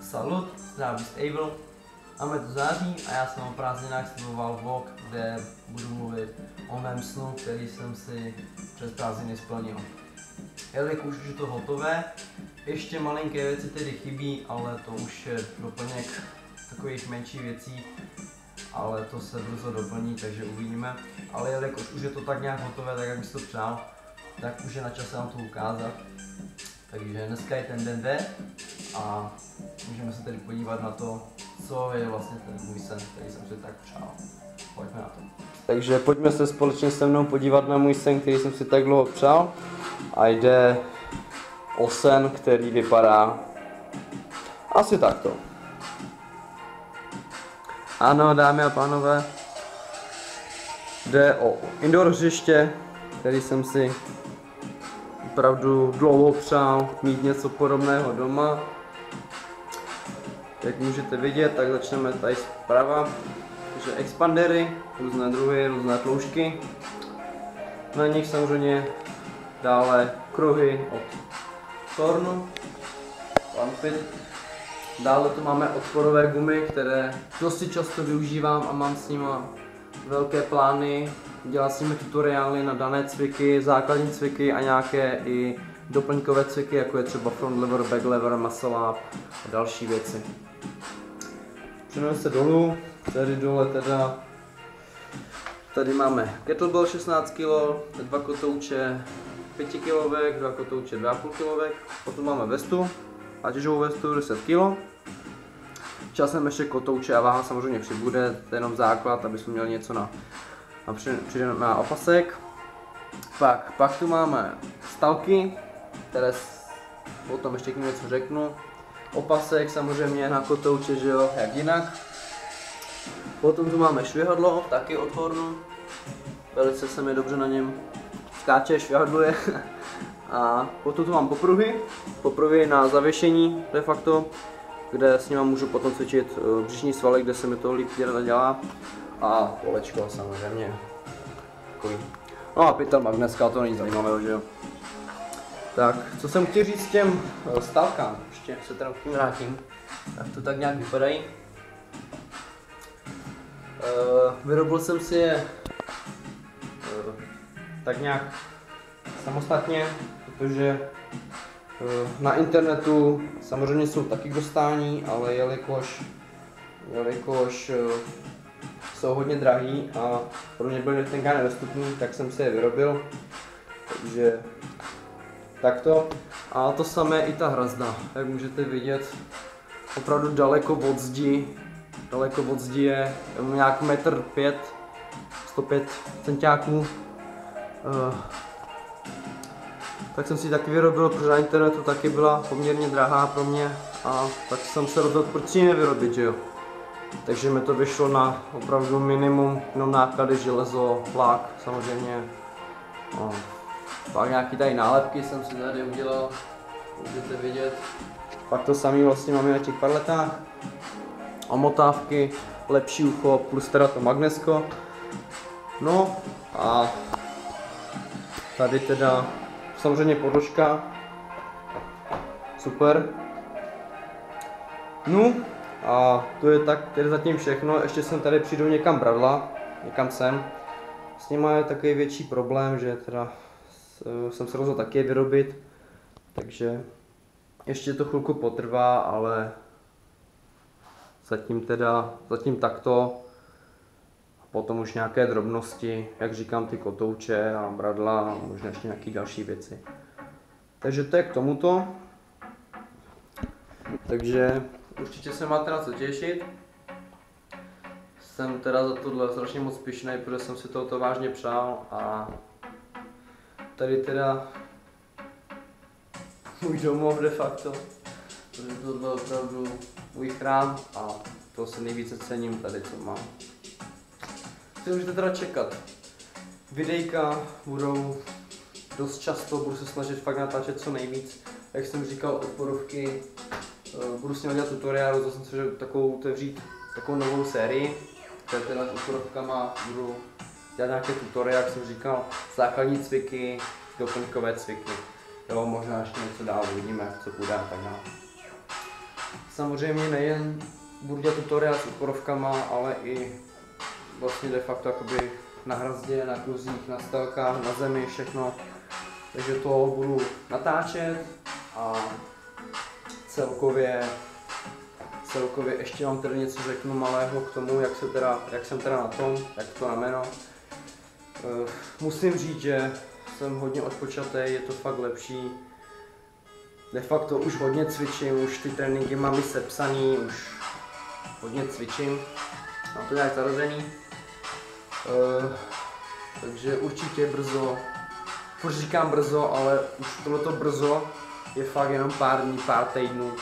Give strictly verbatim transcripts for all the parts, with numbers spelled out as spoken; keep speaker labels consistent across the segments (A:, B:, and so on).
A: Salut, zdraví Stable. Máme tu září a já jsem o prázdninách sliboval vlog, kde budu mluvit o mém snu, který jsem si přes prázdniny splnil. Jelikož už je to hotové, ještě malinké věci tedy chybí, ale to už je doplněk takových menších věcí, ale to se brzo doplní, takže uvidíme. Ale jelikož už je to tak nějak hotové, tak jak bych si to přál, tak už je na čase vám to ukázat. Takže dneska je ten den D a můžeme se tedy podívat na to, co je vlastně ten můj sen, který jsem si tak přál. Pojďme na to. Takže pojďme se společně se mnou podívat na můj sen, který jsem si tak dlouho přál. A jde o sen, který vypadá asi takto. Ano, dámy a pánové, jde o indoor hřiště, který jsem si opravdu dlouho přál mít něco podobného doma. Jak můžete vidět, tak začneme tady zprava. Takže expandery, různé druhy, různé tloušťky. Na nich samozřejmě dále kruhy od Thornu, lampy. Dále tu máme odporové gumy, které dosti často využívám a mám s nimi velké plány. Dělat s nimi tutoriály na dané cviky, základní cviky a nějaké i doplňkové cviky, jako je třeba front lever, back lever, muscle up a další věci. Přeneme se dolů, tady dole teda, tady máme kettlebell šestnáct kilo, dva kotouče pět kilovek, dva kotouče dva a půl kilovek, potom máme vestu, zátěžovou vestu deset kilo. Časem ještě kotouče a váha samozřejmě přibude, to je jenom základ, aby jsme měli něco na, na, při, na opasek. Pak, pak tu máme stalky, které o tom ještě k ním něco řeknu. Opasek samozřejmě na kotouče, že jo, jak jinak. Potom tu máme švihadlo, taky od Thornu. Velice se mi dobře na něm skáče, švihadluje. A potom tu mám popruhy, popruhy na zavěšení de facto, kde s nimi můžu potom cvičit břišní svaly, kde se mi to líp dělá. A kolečko samozřejmě. Takový. No a pytel magneska, to není zajímavé, že jo. Tak, co jsem chtěl říct těm stálkám, ještě se teda k tím vrátím, tak to tak nějak vypadají. Uh, vyrobil jsem si je uh, tak nějak samostatně, protože uh, na internetu samozřejmě jsou taky k dostání, ale jelikož, jelikož uh, jsou hodně drahý a pro mě byl tenkrát nedostupný, tak jsem si je vyrobil, takže takto. A to samé i ta hrazda, jak můžete vidět, opravdu daleko od zdi, daleko od zdi je nějak metr pět, sto pět centiáků. Uh, tak jsem si ji taky vyrobil, protože na internetu taky byla poměrně drahá pro mě a tak jsem se rozhodl, proč si ji nevyrobit, že jo. Takže mi to vyšlo na opravdu minimum, no náklady, železo, flák samozřejmě. No. Pak nějaký tady nálepky jsem si tady udělal, můžete vidět. Pak to samé vlastně máme na těch parletách. Omotávky, lepší ucho, plus teda to magnesko. No a tady teda samozřejmě podložka. Super. No a to je tak tedy zatím všechno. Ještě jsem tady přijdu někam bradla, někam sem. S nimi je takový větší problém, že teda jsem se rozhodl taky je vyrobit, takže ještě to chvilku potrvá, ale zatím teda, zatím takto. A potom už nějaké drobnosti, jak říkám, ty kotouče a bradla a možná ještě nějaké další věci. Takže to je k tomuto. Takže určitě se máte na co těšit. Jsem teda za tohle strašně moc pyšnej, protože jsem si tohoto vážně přál a tady teda můj domov de facto, protože to byl opravdu můj chrám a to se nejvíce cením tady, co mám. Si můžete teda čekat. Videjka budou dost často, budu se snažit fakt natáčet co nejvíc. Jak jsem říkal, odporovky, budu s nimi dělat tutoriál, rozhodl jsem se, že takovou otevřít takovou novou sérii, které teda s odporovkama budu dělat nějaké tutoriály, jak jsem říkal, základní cviky, doplňkové cviky. Jo, možná ještě něco dál, uvidíme, co půjde a tak dále. samozřejmě nejen budu dělat tutoriál s úporovkama, ale i vlastně de facto jakoby na hrazdě, na kruzích, na stelkách, na zemi, všechno. Takže to budu natáčet a celkově, celkově ještě vám tady něco řeknu malého k tomu, jak, se teda, jak jsem teda na tom, jak to rameno. Uh, musím říct, že jsem hodně odpočatý, je to fakt lepší. De facto už hodně cvičím, už ty tréninky mám i sepsaný, už hodně cvičím, mám to nějak zarozený. Uh, takže určitě brzo, furt říkám brzo, ale už tohleto brzo je fakt jenom pár dní, pár týdnů.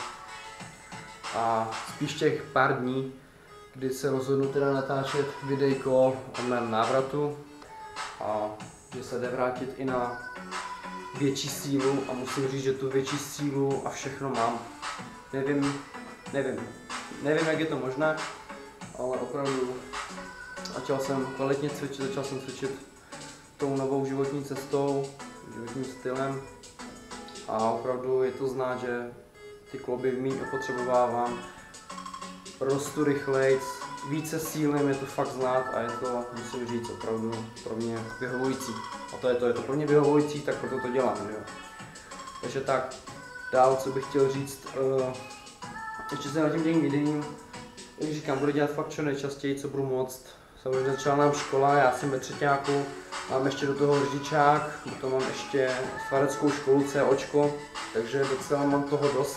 A: A spíš těch pár dní, kdy se rozhodnu teda natáčet videjko o mém návratu a že se jde vrátit i na větší sílu a musím říct, že tu větší sílu a všechno mám. Nevím, nevím, nevím jak je to možné, ale opravdu začal jsem kvalitně cvičit, začal jsem cvičit tou novou životní cestou, životním stylem a opravdu je to znát, že ty kloby méně opotřebovávám, rostu rychlejc, více síly je to fakt znát a je to, musím říct, opravdu pro mě vyhovující. A to je to, je to pro mě vyhovující, tak proto to dělám, jo. Takže tak, dál, co bych chtěl říct, uh, ještě se na tím těm videím, jak říkám, budu dělat fakt čo nejčastěji, co budu moct. Samozřejmě začala nám škola, já jsem ve třetíku, mám ještě do toho řidičák, do toho mám ještě fareckou školu, COčko, takže docela mám toho dost.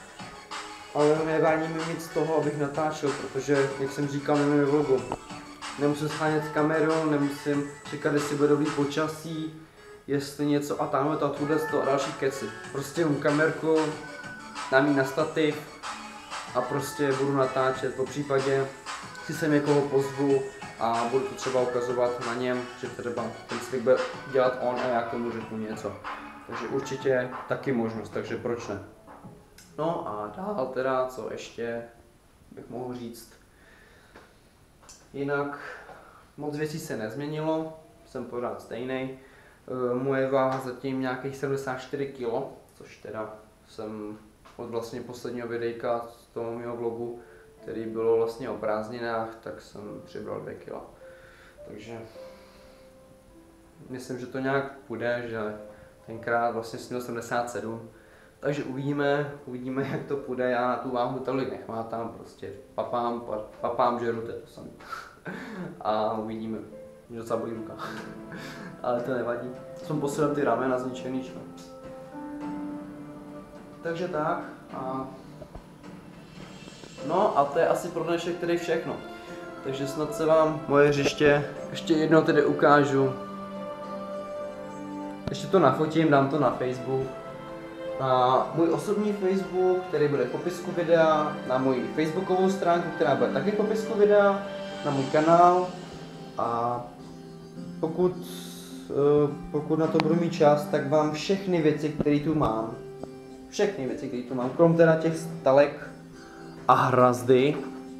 A: Ale nevání mi nic z toho, abych natáčel, protože, jak jsem říkal na mém vlogu, nemusím schánět kameru, nemusím čekat, jestli bude dobrý počasí, jestli něco a tamhle to a tuhle to a další keci. Prostě mám kamerku, dám ji na stativ a prostě budu natáčet, po případě si sem někoho pozvu a budu to třeba ukazovat na něm, že třeba ten cvik bude dělat on a já k tomu řeknu něco. Takže určitě taky možnost, takže proč ne. No a dál teda, co ještě bych mohl říct. Jinak moc věcí se nezměnilo, jsem pořád stejný. Moje váha zatím nějakých sedmdesát čtyři kilo, což teda jsem od vlastně posledního videjka z toho mého vlogu, který bylo vlastně o prázdninách, tak jsem přibral dvě kila. Takže myslím, že to nějak půjde, že tenkrát vlastně jsem měl sedmdesát sedm. Takže uvidíme, uvidíme jak to půjde, já na tu váhu tolik nechvátám, prostě papám, papám žeru, to je to samé. A uvidíme, mě docela bolí ruka, ale to nevadí, jsem posílal ty ramena zničený, čo? Takže tak, a... no a to je asi pro dnešek tedy všechno. Takže snad se vám moje hřiště ještě jednou tedy ukážu. Ještě to nafotím, dám to na Facebook. Na můj osobní Facebook, který bude v popisku videa, na moji facebookovou stránku, která bude taky v popisku videa, na můj kanál a pokud, pokud na to budu mít čas, tak vám všechny věci, které tu mám, všechny věci, které tu mám, krom teda těch stalek a hrazdy,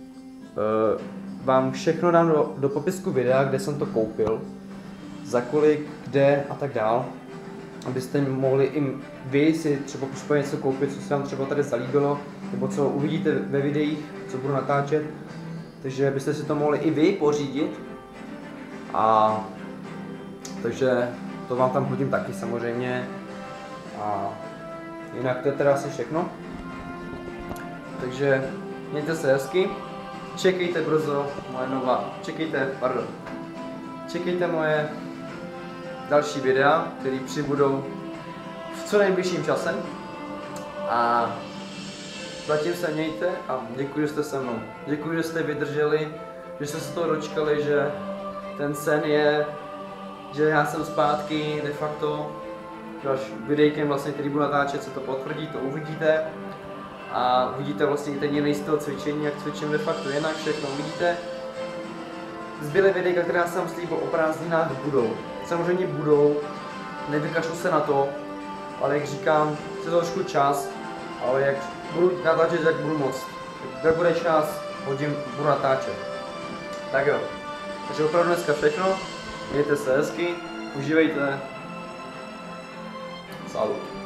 A: vám všechno dám do, do popisku videa, kde jsem to koupil, za kolik, kde a tak dál. Abyste mohli i vy si třeba po něco koupit, co se vám třeba tady zalíbilo, nebo co uvidíte ve videích, co budu natáčet. Takže byste si to mohli i vy pořídit. A takže to vám tam hodím taky samozřejmě. A jinak to je teda asi všechno. Takže mějte se hezky. Čekejte brzo moje nová, čekejte, pardon. Čekejte moje další videa, které přibudou v co nejbližším časem. A zatím se mějte a děkuji, že jste se mnou. Děkuji, že jste vydrželi, že jste se toho dočkali, že ten sen je, že já jsem zpátky de facto, až videjkem vlastně, který budu natáčet, se to potvrdí, to uvidíte. A uvidíte vlastně ten jiný styl cvičení, jak cvičím de facto jinak, všechno uvidíte. Zbylé videjka, která jsem slíbil o prázdninách, budou. Samozřejmě budou, nevykašlu se na to, ale jak říkám, chci trošku čas, ale jak budu natáčet, jak budu moc. Jak bude čas, hodím, budu natáčet. Tak jo, takže opravdu dneska všechno, mějte se hezky, užívejte. Salut.